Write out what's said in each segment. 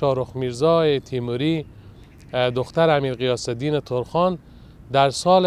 شاهرخ میرزا تیموری دختر امیر غیاث الدین ترخان در سال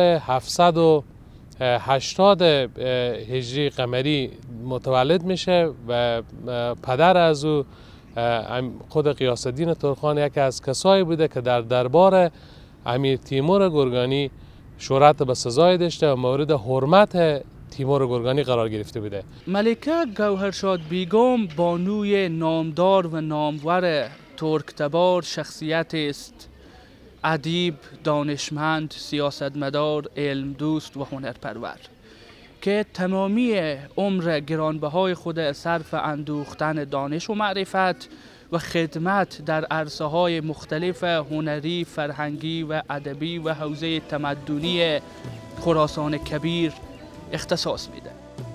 780 هجری قمری متولد میشه و پدر از او خود غیاث الدین ترخان یکی از کسایی بوده که در دربار امیر تیمور گرگانی شهرت به سزای داشته و مورد حرمت تیمور گرگانی قرار گرفته بوده. ملکه گوهرشاد بیگم بانوی نامدار و نامور ترکتبار شخصیت است، ادیب، دانشمند، سیاستمدار، علم دوست و هنرپرور که تمامی عمر گرانبهای خود صرف اندوختن دانش و معرفت و خدمت در عرصه‌های مختلف هنری، فرهنگی و ادبی و حوزه تمدنی خراسان کبیر اختصاص میده.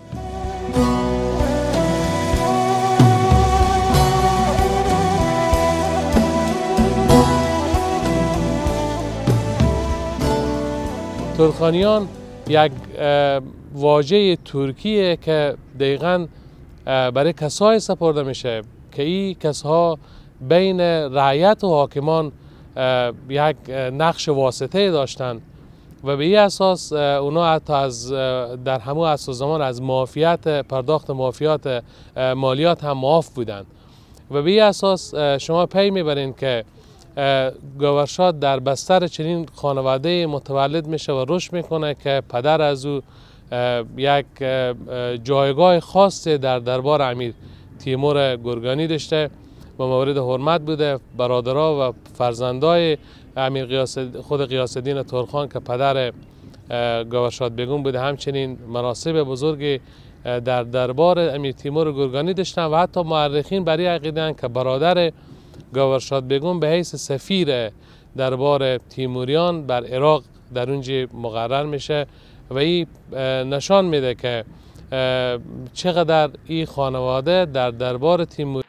ترخانیان یک واژه ترکیه که دقیقاً برای کسای سپرده میشه که این کسها بین رعیت و حاکمان یک نقش واسطه داشتند و به این اساس اونا حتی از در همون عصر زمان از پرداخت مالیات هم معاف بودند و به این اساس شما پی میبرین که گوهرشاد در بستر چنین خانواده متولد میشه و رشد میکنه که پدر از او یک جایگاه خاصی در دربار امیر تیمور گرگانی داشته و مورد حرمت بوده. برادرها و فرزندای خود غیاث الدین ترخان که پدر گوهرشاد بیگم بوده همچنین مناصب بزرگی در دربار امیر تیمور گرگانی داشتن و حتی مورخین برای عقیده‌اند که برادر گوهرشاد بیگم به حیث سفیر دربار تیموریان بر عراق در اونجا مقرر میشه و این نشان میده که چقدر این خانواده در دربار تیمور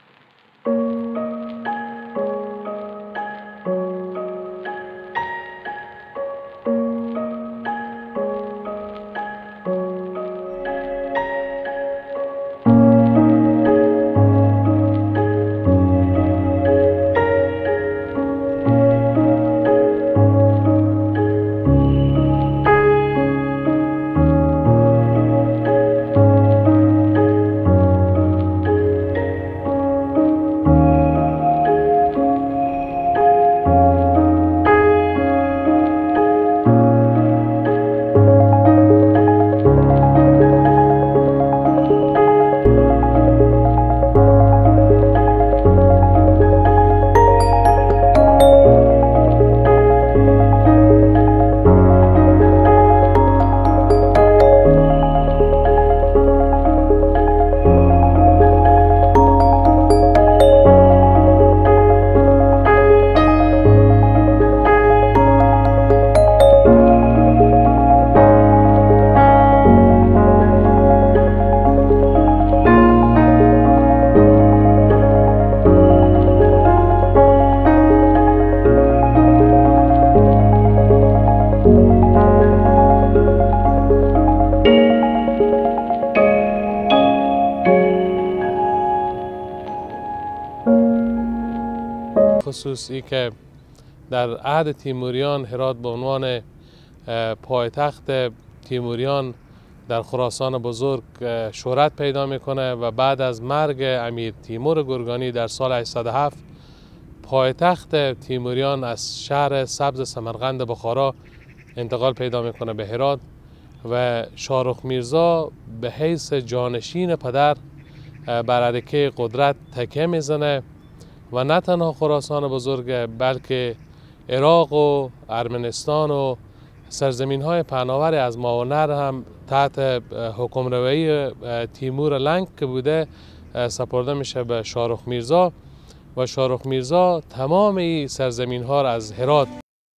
خصوصی که در عهد تیموریان هرات به عنوان پایتخت تیموریان در خراسان بزرگ شهرت پیدا میکنه و بعد از مرگ امیر تیمور گرگانی در سال 807 پایتخت تیموریان از شهر سبز سمرقند بخارا انتقال پیدا میکنه به هرات و شاهرخ میرزا به حیث جانشین پدر بر عریکه قدرت تکیه میزنه و نه تنها خراسان بزرگ بلکه عراق و ارمنستان و سرزمین های پهناور از ماونر هم تحت حکمروایی تیمور لنگ که بوده سپرده میشه به شاهرخ میرزا و شاهرخ میرزا تمام این سرزمین ها را از هرات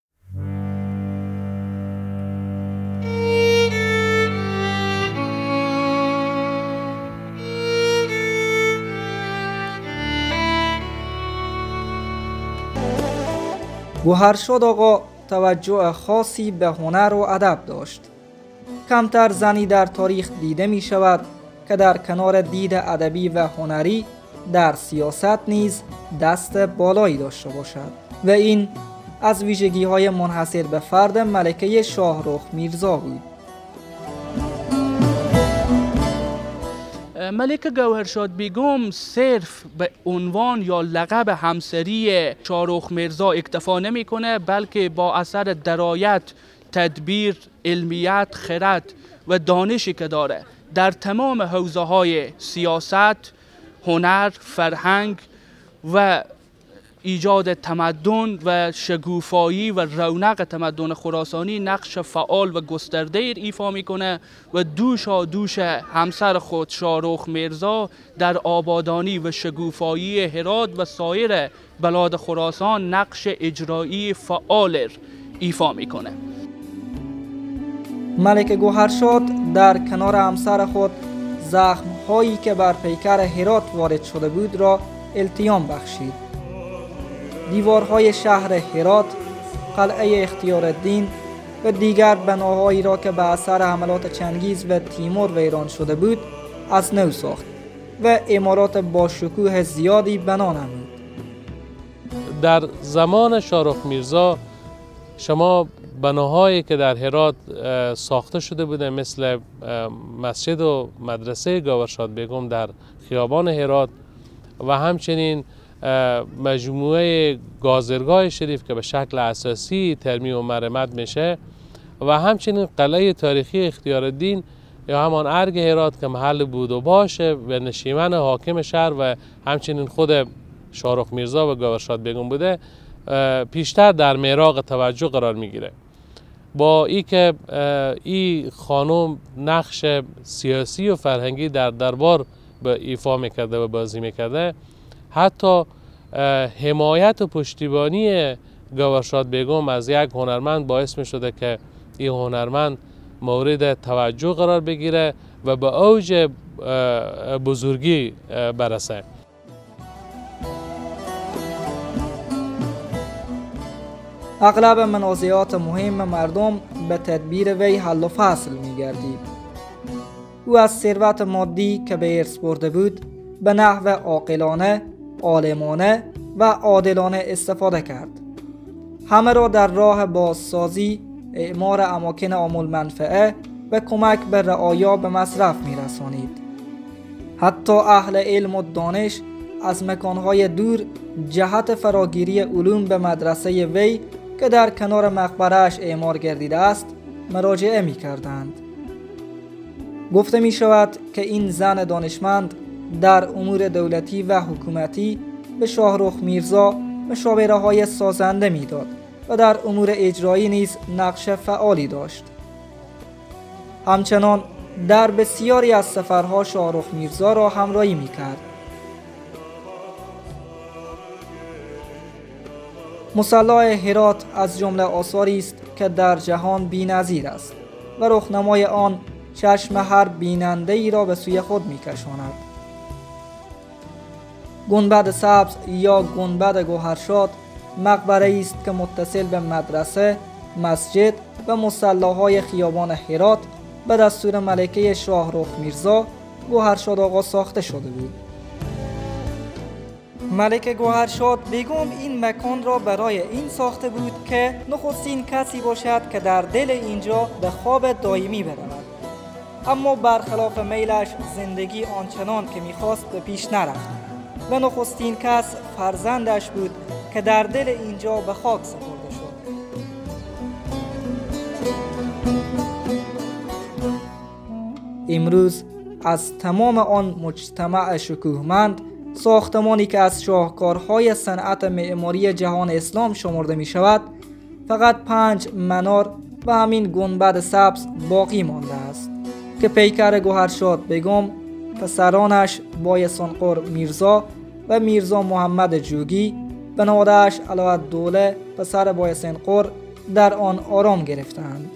گوهرشاد آقا توجه خاصی به هنر و ادب داشت. کمتر زنی در تاریخ دیده می شود که در کنار دید ادبی و هنری در سیاست نیز دست بالایی داشته باشد و این از ویژگی‌های منحصر به فرد ملکه شاهرخ میرزا بود. ملکه گوهرشاد بیگم صرف به عنوان یا لقب همسری شاهرخ میرزا اکتفا نمی‌کنه، بلکه با اثر درایت، تدبیر، علمیت، خرد و دانشی که داره در تمام حوزه‌های سیاست، هنر، فرهنگ و ایجاد تمدن و شکوفایی و رونق تمدن خراسانی نقش فعال و گسترده ایفا میکنه و دوش همسر خود شاهرخ میرزا در آبادانی و شکوفایی هرات و سایر بلاد خراسان نقش اجرایی فعال ایفا میکنه. ملکه گوهرشاد در کنار همسر خود زخم‌هایی که بر پیکر هرات وارد شده بود را التیام بخشید. دیوارهای شهر هرات، قلعه اختیارالدین و دیگر بناهایی را که به اثر حملات چنگیز و تیمور ویران شده بود از نو ساخت و عمارات با شکوه زیادی بنا نمود. در زمان شاهرخ میرزا شما بناهایی که در هرات ساخته شده بوده مثل مسجد و مدرسه گوهرشاد بیگم در خیابان هرات و همچنین مجموعه گازرگاه شریف که به شکل اساسی ترمیم و مرمت میشه و همچنین قلعه تاریخی اختیارالدین یا همان ارگ هرات که محل بود و باشه و نشیمن حاکم شهر و همچنین خود شاهرخ میرزا و گوهرشاد بیگم بوده پیشتر در معراق توجه قرار میگیره. با ای که این خانم نقش سیاسی و فرهنگی در دربار به ایفا میکرده و بازی میکرده، حتی حمایت و پشتیبانی گوهرشاد بیگم از یک هنرمند باعث می شده که این هنرمند مورد توجه قرار بگیره و به اوج بزرگی برسه. اغلب منازعات مهم مردم به تدبیر وی حل و فصل می گردید. او از ثروت مادی که به ارث برده بود به نحو عاقلانه، عالمانه و عادلانه استفاده کرد. همه را در راه بازسازی، اعمار اماکن عام المنفعه و کمک به رعایا به مصرف می رسانید. حتی اهل علم و دانش از مکانهای دور جهت فراگیری علوم به مدرسه وی که در کنار مقبره‌اش اعمار گردیده است مراجعه می کردند. گفته می شود که این زن دانشمند در امور دولتی و حکومتی به شاهرخ میرزا مشاوره‌های سازنده میداد و در امور اجرایی نیز نقش فعالی داشت. همچنان در بسیاری از سفرها شاهرخ میرزا را همراهی میکرد. مصلی هرات از جمله آثاری است که در جهان بی‌نظیر است و رخنمای آن چشم هر بیننده‌ای را به سوی خود میکشاند. گنبد سبز یا گنبد گوهرشاد مقبره است که متصل به مدرسه، مسجد و مصلاهای خیابان هرات به دستور ملکه شاهرخ میرزا گوهرشاد آقا ساخته شده بود. ملکه گوهرشاد بیگم این مکان را برای این ساخته بود که نخستین کسی باشد که در دل اینجا به خواب دائمی برود. اما برخلاف میلش زندگی آنچنان که میخواست به پیش نرفت و نخستین کس فرزندش بود که در دل اینجا به خاک سپرده شد. امروز از تمام آن مجتمع شکوهمند ساختمانی که از شاهکارهای صنعت معماری جهان اسلام شمرده می شود فقط 5 منار و همین گنبد سبز باقی مانده است که پیکر گوهرشاد بیگم، پسرانش بایسانقر میرزا و میرزا محمد جوگی و نواده‌اش علاءالدوله پسر بایسانقر در آن آرام گرفتند.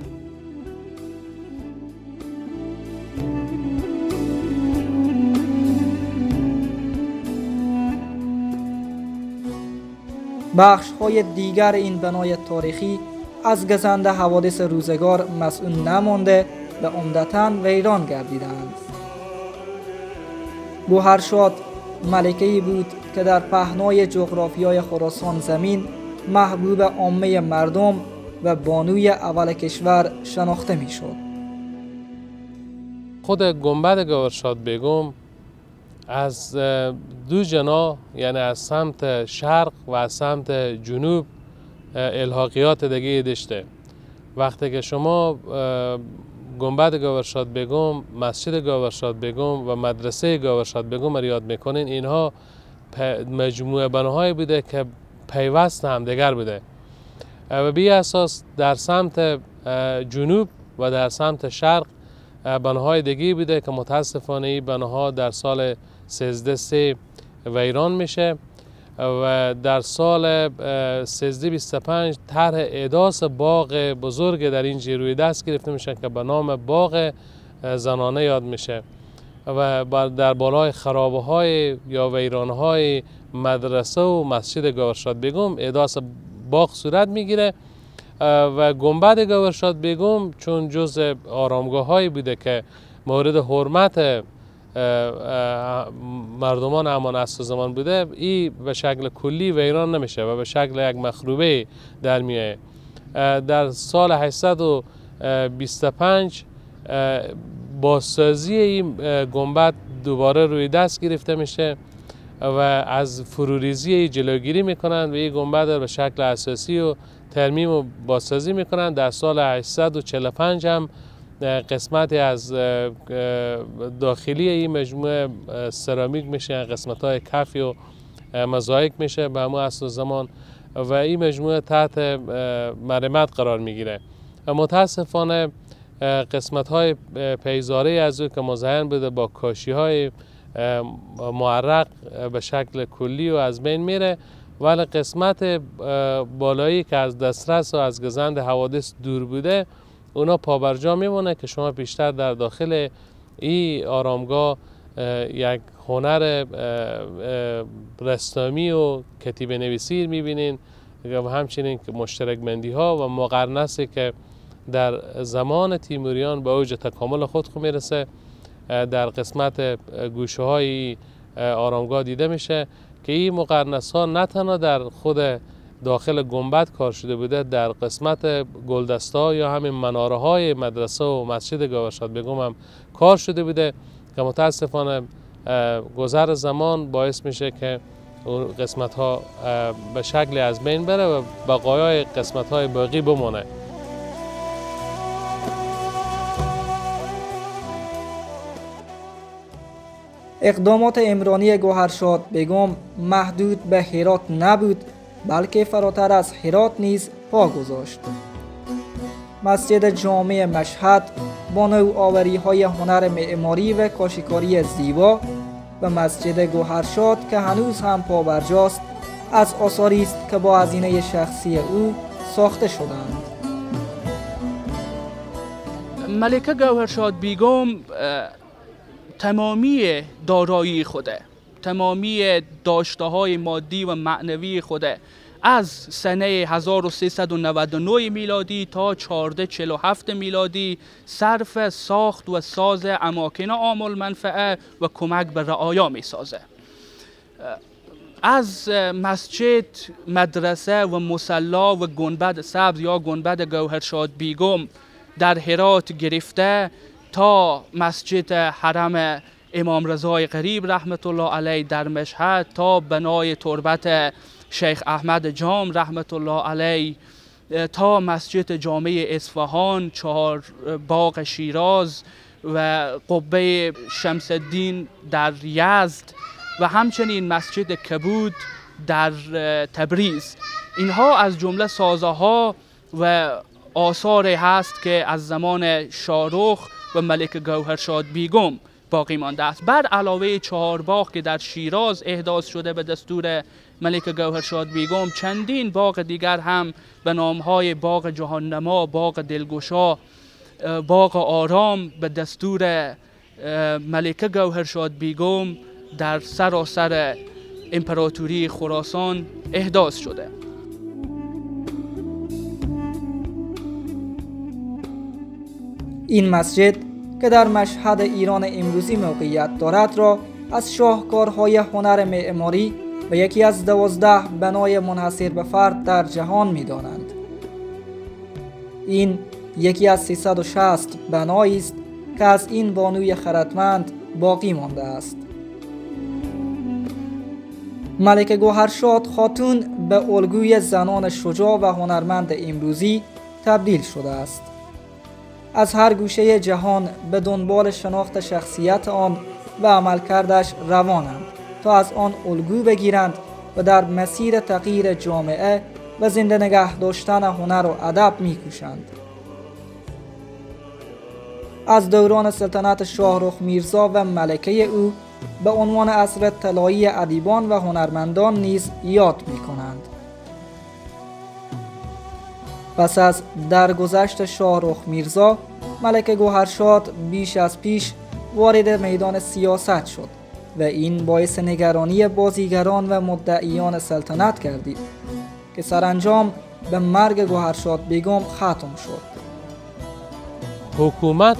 بخش‌های دیگر این بنای تاریخی از گزند حوادث روزگار مسئول نمانده و عمدتاً ویران گردیدند. گوهرشاد ملکه‌ای بود که در پهنای جغرافیای خراسان زمین محبوب عامه مردم و بانوی اول کشور شناخته می‌شد. خود گنبد گاورشاد بیگم از دو جناح، یعنی از سمت شرق و از سمت جنوب الحاقیات دیگه داشته. وقتی که شما گنبد گاورشاد بیگم، مسجد گاورشاد بیگم و مدرسه گاورشاد بیگم را یاد میکنین، اینها مجموعه بناهای بوده که پیوست همدیگر بوده و بی اساس در سمت جنوب و در سمت شرق بناهای دیگه بوده که متاسفانه این بناها در سال 1303 ویران میشه و در سال 1325 طرح احداث باغ بزرگ در اینجا روی دست گرفته میشه که به نام باغ زنانه یاد میشه و در بالای خرابه های یا ویرانه های مدرسه و مسجد گاورشاد بیگم احداث باغ صورت میگیره و گنبد گاورشاد بیگم چون جز آرامگاه هایی بوده که مورد حرمت مردمان همان عصر و زمان بوده، این به شکل کلی ویران نمیشه و به شکل یک مخروبه در میاد. در سال 825 بازسازی این گنبد دوباره روی دست گرفته میشه و از فروریزی جلوگیری میکنند و این گنبد رو به شکل اساسی و ترمیم و بازسازی میکنند. در سال 845 هم قسمتی از داخلی این مجموعه سرامیک میشه، قسمت های کفی و مزایک میشه به همون عصر زمان و این مجموعه تحت مرمت قرار میگیره. متاسفانه قسمت های پیزاره از او که مزین بوده با کاشی های معرق به شکل کلی و از بین میره، ولی قسمت بالایی که از دسترس و از گزند حوادث دور بوده اونا پابرجا میمونه که شما بیشتر در داخل این آرامگاه یک هنر رسامی و کتیبه نویسی میبینین و همچنین که مشترک مندی ها و مقرنسی که در زمان تیموریان به اوج تکامل خود میرسه در قسمت گوشه های آرامگاه دیده میشه که این مقرنس ها نه تنها در خود داخل گنبد کار شده بوده، در قسمت گلدسته ها یا همین مناره های مدرسه و مسجد گاورشاد بیگم هم کار شده بوده که متاسفانه گذر زمان باعث میشه که اون قسمت ها به شکلی از بین بره و بقایای قسمت های باقی بمونه. اقدامات عمرانی گوهرشاد بیگم محدود به هرات نبود، بلکه فراتر از هرات نیز پا گذاشت. مسجد جامع مشهد با نوآوری‌های هنر معماری و کاشیکاری زیبا و مسجد گوهرشاد که هنوز هم پابرجاست از آثاری است که با هزینه شخصی او ساخته شدند. ملکه گوهرشاد بیگم تمامی دارایی خوده، تمامی داشته‌های مادی و معنوی خوده از سنه 1399 میلادی تا 1447 میلادی صرف ساخت و ساز اماکن عام المنفعه و کمک به رعایا می سازه. از مسجد، مدرسه و مصلا و گنبد سبز یا گنبد گوهرشاد بیگم در هرات گرفته تا مسجد حرم امام رضای غریب رحمت الله علیه در مشهد، تا بنای تربت شیخ احمد جام رحمت الله علیه، تا مسجد جامع اصفهان، چهار باغ شیراز و قبه شمس الدین در یزد و همچنین مسجد کبود در تبریز. اینها از جمله سازها و آثاری هست که از زمان شاهرخ و ملکه گوهرشاد بیگم باقی مانده است. بر علاوه 4 باغ که در شیراز احداث شده به دستور ملکه گوهرشاد بیگم، چندین باغ دیگر هم به نامهای باغ جهاننما، باغ دلگشا، باغ آرام به دستور ملکه گوهرشاد بیگم در سراسر امپراتوری خراسان احداث شده. این مسجد که در مشهد ایران امروزی موقعیت دارد را از شاهکارهای هنر معماری و یکی از 12 بنای منحصر به فرد در جهان می دانند. این یکی از 360 بنایی است که از این بانوی خردمند باقی مانده است. ملکه گوهرشاد خاتون به الگوی زنان شجاع و هنرمند امروزی تبدیل شده است. از هر گوشه جهان به دنبال شناخت شخصیت آن و عملکردش روانند تا از آن الگو بگیرند و در مسیر تغییر جامعه و زنده نگه داشتن هنر و ادب می‌کوشند. از دوران سلطنت شاهرخ میرزا و ملکه او به عنوان عصر طلایی ادیبان و هنرمندان نیز یاد می‌کنند. پس از درگذشت شاهرخ میرزا، ملکه گوهرشاد بیش از پیش وارد میدان سیاست شد و این باعث نگرانی بازیگران و مدعیان سلطنت گردید که سرانجام به مرگ گوهرشاد بیگم ختم شد. حکومت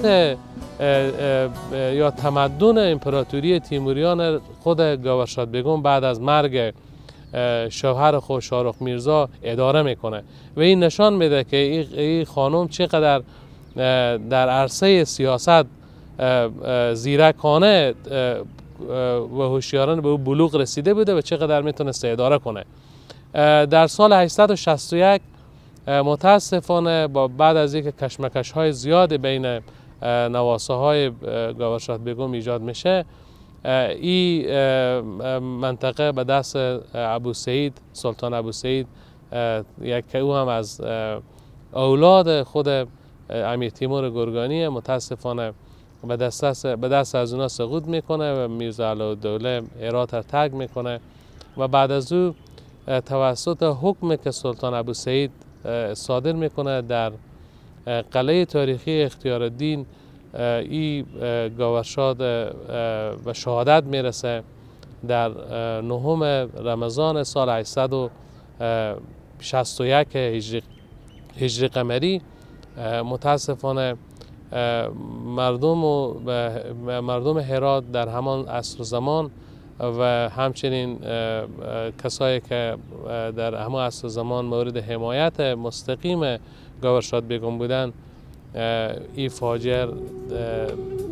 یا تمدن امپراتوری تیموریان خود گوهرشاد بیگم بعد از مرگ شوهر خود شاهرخ میرزا اداره میکنه و این نشان میده که این خانم چقدر در عرصه سیاست زیرکانه و هوشیارانه به بلوغ رسیده بوده و چقدر میتونسته اداره کنه. در سال 861 متاسفانه بعد از اینکه کشمکش های زیاد بین نواسه های گوهرشاد بیگم ایجاد میشه، این منطقه به دست ابو سعید، سلطان ابو سعید، که او هم از اولاد خود امیر تیمور گرگانی، متاسفانه به دست از اونا سقوط میکنه و میرزا علاءالدوله هرات را ترک میکنه و بعد از او توسط حکم که سلطان ابو سعید صادر میکنه در قلعه تاریخی اختیارالدین، این گوهرشاد به شهادت میرسه در 9 رمضان سال 861 هجری قمری. متاسفانه مردم هرات در همان عصر زمان و همچنین کسایی که در همان عصر زمان مورد حمایت مستقیم گوهرشاد بیگم بودند، این فاجعه